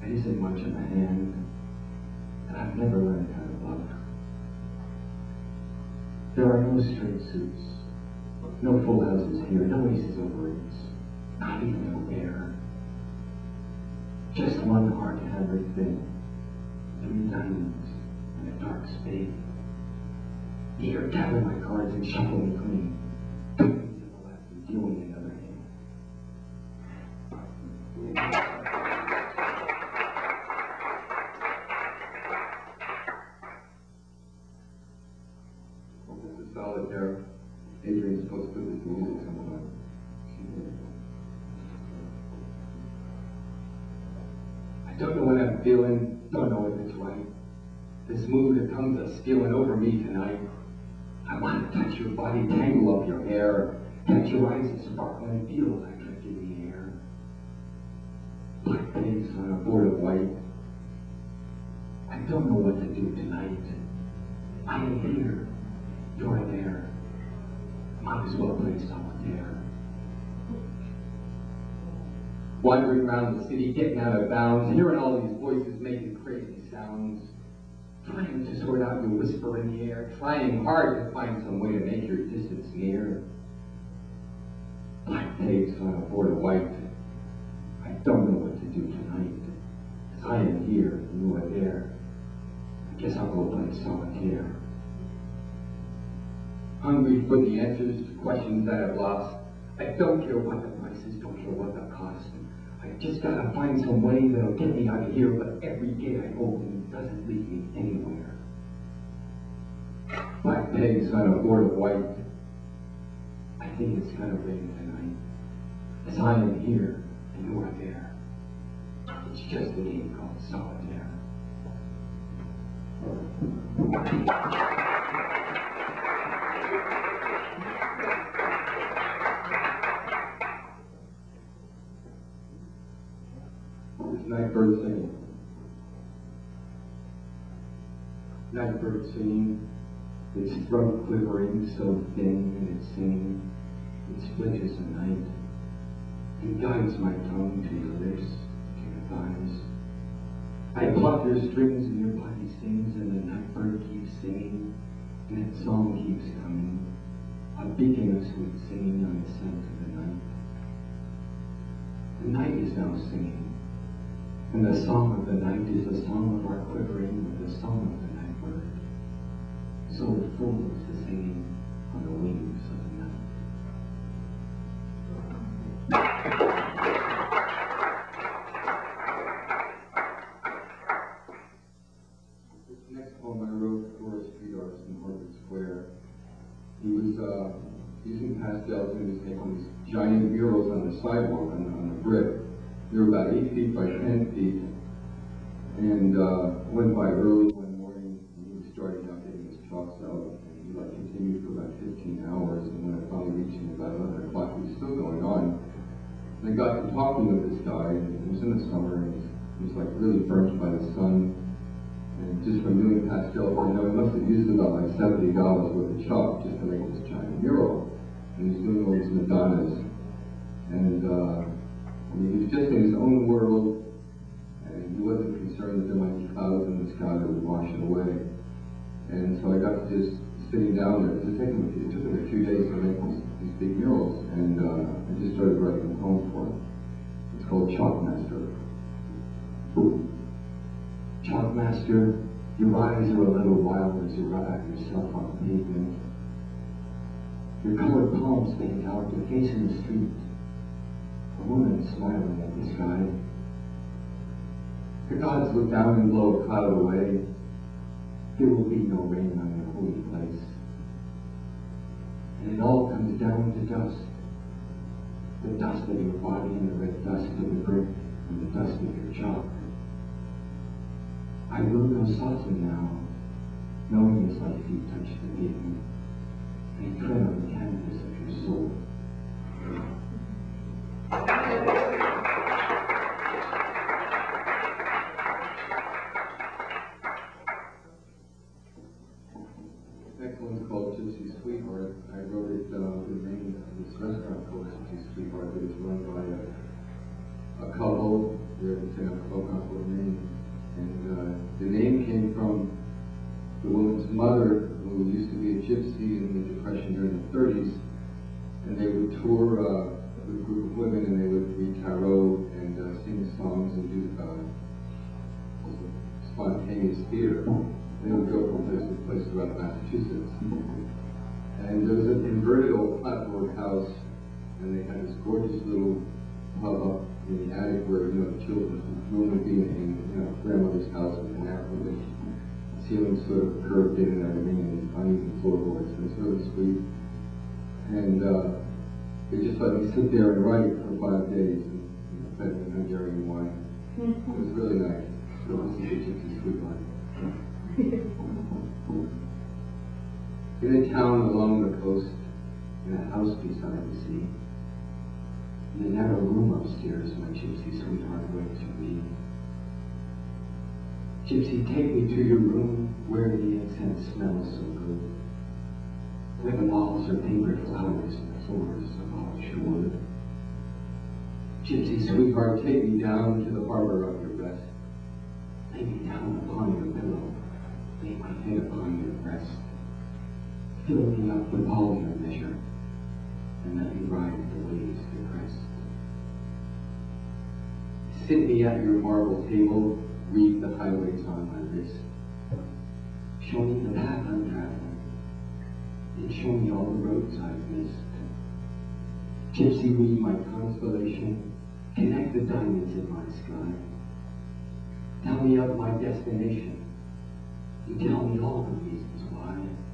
It isn't much of a hand, and I've never learned how to love. There are no straight suits, no full houses here, no aces over eights, not even a pair. Just one hard-hammered thing, 3 diamonds and a dark spade. Here, gather my cards and shuffle me clean. 2 to the left and deal me another hand. Well, this is solitaire. Adrian's supposed to put this music sometime. I don't know what I'm feeling, don't know if it's right. This mood that comes a stealing over me tonight. I want to touch your body, tangle up your hair, catch your eyes that sparkle and feel electric in the air. Black pigs on a board of white. I don't know what to do tonight. I am here, you're there. Might as well play solitaire. Wandering around the city, getting out of bounds, hearing all these voices making crazy sounds. Trying to sort out your whisper in the air, trying hard to find some way to make your distance near. Black pigs on a board of white. I don't know what to do tonight. As I am here and you are there. I guess I'll go play solitaire. Hungry for the answers to questions that I've lost. I don't care what the price is, don't care what the cost. I just gotta find some way that'll get me out of here, but every gate I open doesn't lead me anywhere. Black pigs on a board of white. I think it's gonna rain tonight. As I am here and you are there. It's just a game called solitaire. Nightbird singing. Nightbird singing, its throat quivering so thin and its singing, it splinters the night. It guides my tongue to your lips, to your thighs. I pluck your strings and your body sings, and the nightbird keeps singing, and its song keeps coming, a beacon of sweet singing on the scent of the night. The night is now singing. And the song of the night is the song of our quivering with the song of the nightbird. So full is the singing on the wings of the night. This next poem I wrote for a street artist in Harvard Square. He was using pastels and he was making these giant murals on the sidewalk, on the brick. They were about 8 feet by 10 feet, and went by early one morning, and he was starting out getting his chalks out, and he continued for about 15 hours, and when I finally reached him about 11 o'clock, he was still going on. And I got to talking with this guy, and it was in the summer, and he was like really burnt by the sun, and just from doing pastels, I know he must have used about like $70 worth of chalk just to make this giant mural, and he was doing all these Madonnas, and he was just in his own world, and he wasn't concerned that there might be clouds in the sky that would wash it away. And so I got to just sitting down there. It took him a few days to make these big murals, and I just started writing a poem for him. It's called Chalkmaster. Chalkmaster, your eyes are a little wild as you rub out yourself on the pavement. Your colored palms stand out, your face in the street. A woman smiling at the sky. The gods look down and blow a cloud away. There will be no rain on your holy place. And it all comes down to dust. The dust of your body and the red dust of the brick and the dust of your chalk. I will go soften now, knowing as my feet touch the pavement, and tread on the canvas of your soul. Next one's called Gypsy Sweetheart. I wrote it with the name of this restaurant called Gypsy Sweetheart that is run by a couple there in Tenochtitlan, Maine. And the name came from the woman's mother, who used to be a gypsy in the Depression during the 30s. And they would tour with a group of women, and they would read tarot and sing songs and do spontaneous theater. They would go from place to place throughout Massachusetts. And there was an inverted old clapboard house, and they had this gorgeous little hub up in the attic where, you know, the children would be in grandmother's house in Africa. The ceiling sort of curved in and everything, and uneven floorboards. It was really sweet. And they just let me sit there and write for 5 days, and fed me Hungarian wine. It was really nice. So this is a gypsy sweetheart. In a town along the coast, in a house beside the sea, in the narrow room upstairs, my gypsy sweetheart waits for me. Gypsy, take me to your room where the incense smells so good, where the walls are papered flowers and the floors are polished wood. Gypsy sweetheart, take me down to the harbor of your rest. Lay me down upon your pillow, lay my head upon your breast. Fill me up with all your measure, and let me ride the waves to crest. Sit me at your marble table, read the highways on my wrist. Show me the path I'm traveling, and show me all the roads I've missed. Gypsy, read my constellation, connect the diamonds in my sky. Tell me of my destination, and tell me all the reasons why.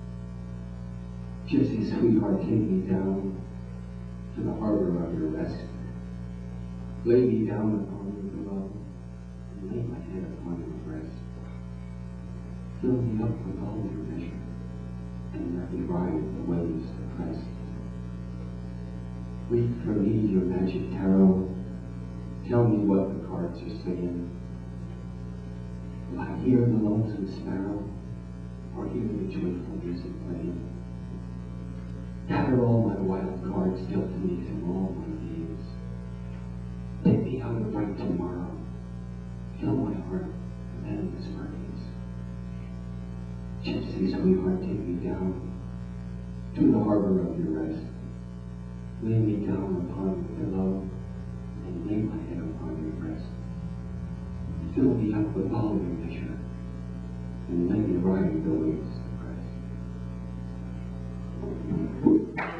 Gypsy sweetheart, take me down to the harbor of your rest. Lay me down upon your pillow, and lay my head upon your breast. Fill me up with all your measure, and let me ride the waves to crest. Read for me your magic tarot. Tell me what the cards are saying. Will I hear the lonesome sparrow, or hear the joyful music playing? Gather all my wild cards dealt to me from all my games. Take me out of bright tomorrow. Fill my heart with endless memories. Gypsy sweetheart, take me down to the harbor of your rest. Lay me down upon your pillow, and lay my head upon your breast. Fill me up with all your measure, and let me ride the waves to crest.